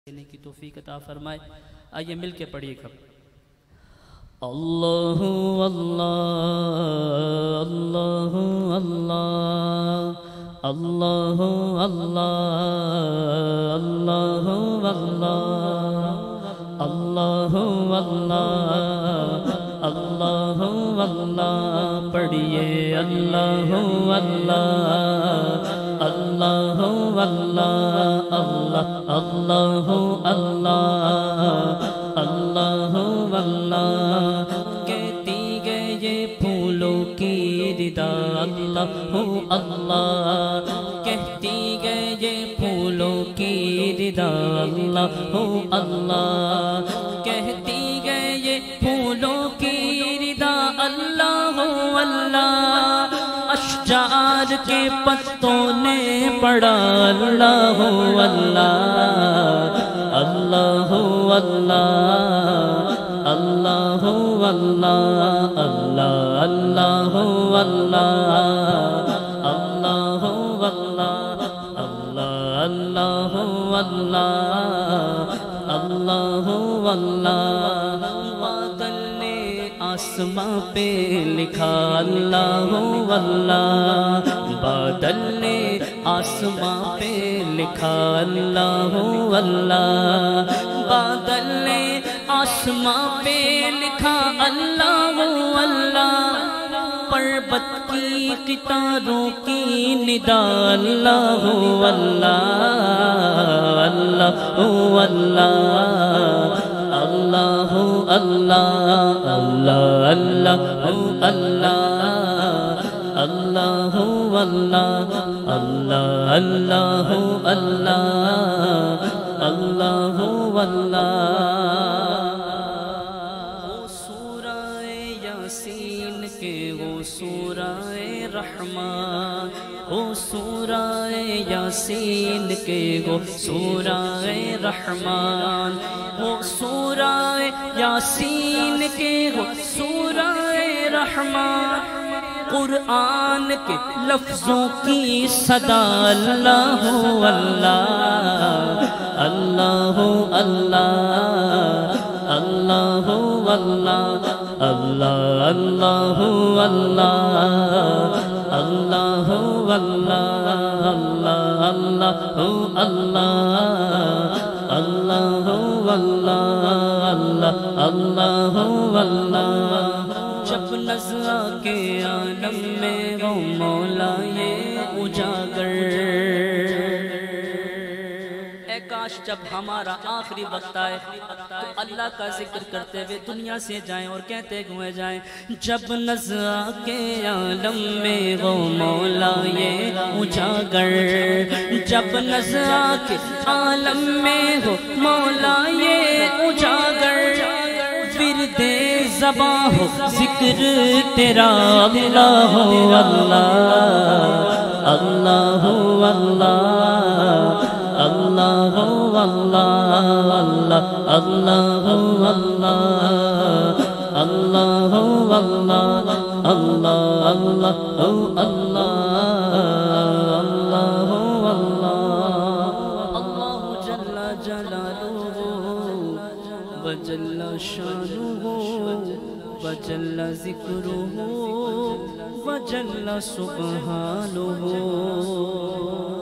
دینے کی توفیق عطا فرمائے۔ آئیے مل کے پڑھیے گا اللہ اللہ اللہ اللہ اللہ اللہ اللہ اللہ اللہ اللہ اللہ پڑھیے اللہ اللہ اللہ اللہ اللہ اللہ اللہ اللہ اللہ کہتی گئے یہ پھولوں کی ردا اللہ اللہ کہتی گئے یہ پھولوں کی ردا اللہ اللہ کہتی گئے یہ پھولوں کی ردا اللہ اللہ اشجار کے پتوں نے پڑھا اللہ اللہ اللہ اللہ اللہ اللہ اللہ اللہ اللہ اللہ اللہ اللہ بادل نے آسماں پہ لکھا اللہ اللہ بادل نے آسماں پہ لکھا اللہ اللہ بادل نے آسماں پہ لکھا اللہ اللہ پربت کی قطاروں کی ندا اللہ اللہ اللہ اللہ اللہ اللہ اللہ اللہ اللہ اللہ اللہ اللہ اللہ سورہ یاسین کے وہ سورہ رحمان وہ سورہ یاسین کے وہ سورہ رحمان وہ سورہ یاسین کے وہ سورہ رحمان قرآن کے لفظوں کی صدا اللہ اللہ اللہ اللہ اللہ اللہ اللہ اللہ اللہ اللہ اللہ اللہ اللہ جب نظر کے عالم میں وہ مولا یہ اجاگر اے کاش جب ہمارا آخری وقت آئے تو اللہ کا ذکر کرتے ہوئے دنیا سے جائیں اور کہتے ہوئے جائیں جب نظر کے عالم میں وہ مولا یہ اجاگر جب نظر کے عالم میں وہ مولا یہ اجاگر ورد زباں ہو ذکر تیرا اللہ اللہ اللہ اللہ اللہ اللہ اللہ اللہ جل جلالہ وجل شانہ وجل ذکرہ وجل سبحانہ